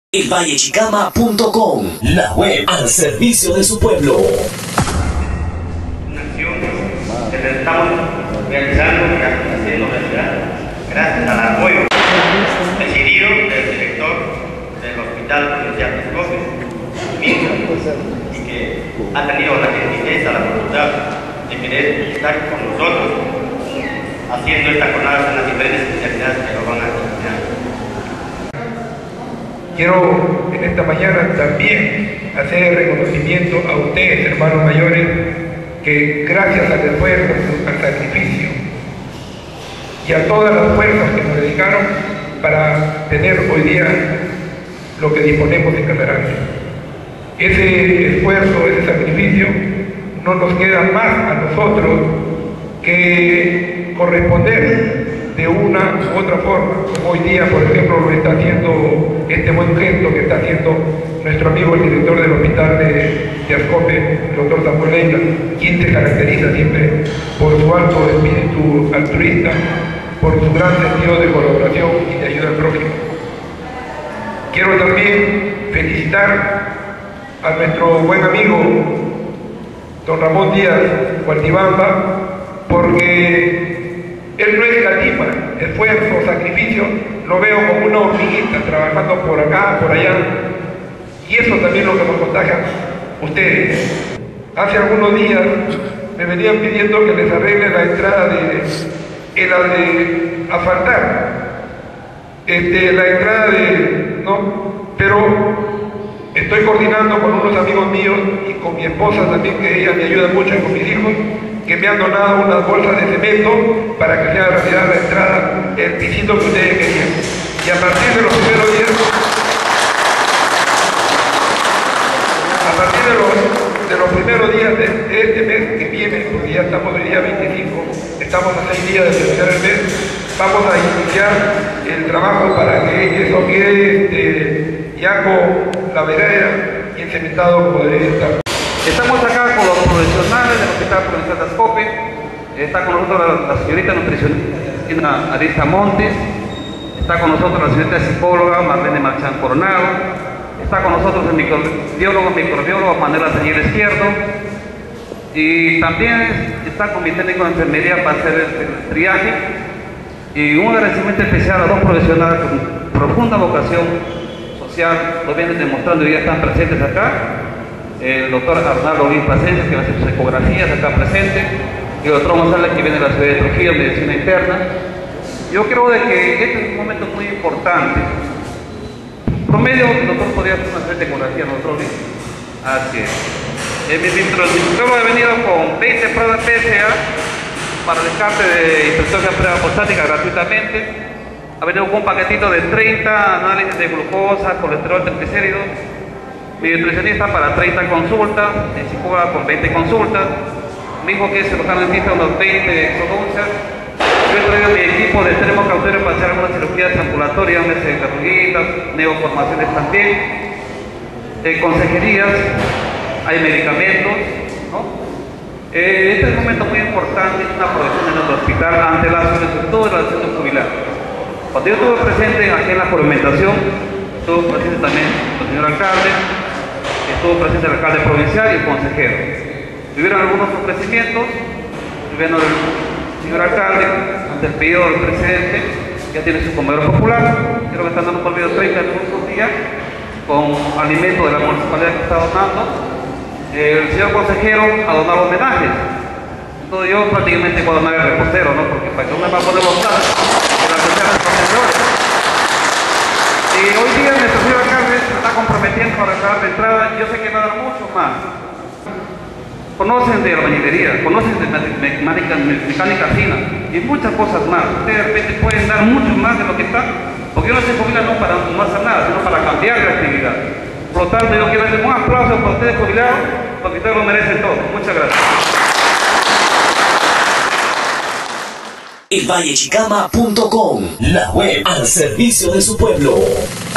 elvallechicama.com, la web al servicio de su pueblo. Una acción que le estamos realizando y haciendo realidad gracias al apoyo decidido del director del Hospital Provincial de Escocia, y que ha tenido la gentileza, la voluntad de querer estar con nosotros haciendo esta jornada en las diferentes especialidades que nos van a enseñar. Quiero en esta mañana también hacer el reconocimiento a ustedes, hermanos mayores, que gracias al esfuerzo, al sacrificio y a todas las fuerzas que nos dedicaron para tener hoy día lo que disponemos en Casarate. Ese esfuerzo, ese sacrificio, no nos queda más a nosotros que corresponder de una u otra forma, como hoy día, por ejemplo, lo está haciendo este buen gesto que está haciendo nuestro amigo el director del hospital de Ascope, el doctor Samuel Leila, quien se caracteriza siempre por su alto espíritu altruista, por su gran sentido de colaboración y de ayuda al prójimo. Quiero también felicitar a nuestro buen amigo don Ramón Díaz Gualdibamba, porque él no escatima esfuerzo, sacrificio, lo veo como una hormiguita trabajando por acá, por allá, y eso también es lo que nos contagian ustedes. Hace algunos días me venían pidiendo que les arregle la entrada de asfaltar, la entrada pero estoy coordinando con unos amigos míos y con mi esposa también, que ella me ayuda mucho, y con mis hijos, que me han donado unas bolsas de cemento para que sea realidad la entrada, el pisito que ustedes querían. Y a partir de los primeros días, de este mes que viene, porque ya estamos el día 25, estamos a 6 días de terminar el mes, vamos a iniciar el trabajo para que eso quede ya con la vereda y el cementado podría estar. Estamos acá con los profesionales del Hospital Provincial de Ascope. Está con nosotros la señorita nutricionista Arista Montes, está con nosotros la señorita psicóloga Marlene Marchán Coronado, está con nosotros el microbiólogo Manuela Señor Izquierdo, y también está con mi técnico de enfermería para hacer el triaje, y un agradecimiento especial a dos profesionales con profunda vocación social, lo vienen demostrando y ya están presentes acá. El doctor Arnaldo Luis Plasencia, que va a hacer sus ecografías acá presente, y el doctor González, que viene de la ciudad de Trujillo, medicina interna. Yo creo de que este es un momento muy importante. Promedio, el doctor podría hacer una serie de ecografías, doctor Luis. Así es. Mi doctor ha venido con 20 pruebas PSA para descarte de hipertrofia preapostática gratuitamente. Ha venido con un paquetito de 30 análisis de glucosa, colesterol, triglicéridos. Mi nutricionista para 30 consultas, mi psicóloga con 20 consultas, mi hijo que es cirujano dentista unos 20 exodoncias. Yo he traído mi equipo de extremo cauterio para hacer algunas cirugías ambulatorias, verruguitas, neoformaciones también, consejerías, hay medicamentos, ¿no? Este es un momento muy importante, es una protección en nuestro hospital ante la solicitud de la acción jubilar. Cuando yo estuve presente aquí en la juramentación, estuvo presente también el señor alcalde, estuvo presente el alcalde provincial y el consejero. Tuvieron algunos ofrecimientos, tuvieron el señor alcalde, ante el pedido del presidente, ya tiene su comedor popular, creo que están dando por medio 30 minutos días, con alimentos de la municipalidad que está donando. El señor consejero ha donado homenajes. Entonces yo prácticamente puedo donar el repostero, ¿no? Porque para que no me va a poder votar en la tercera de profesores. Y hoy día nuestro señor alcalde se está comprometiendo a regalar de entrada. Yo sé que va a dar mucho más. Conocen de albañilería, conocen de mecánica fina y muchas cosas más. Ustedes de repente pueden dar mucho más de lo que está, porque yo no se jubila no para no hacer nada, sino para cambiar la actividad. Por lo tanto, yo quiero darles un aplauso para ustedes jubilados, porque ustedes lo merecen todo. Muchas gracias. elvallechicama.com, la web al servicio de su pueblo.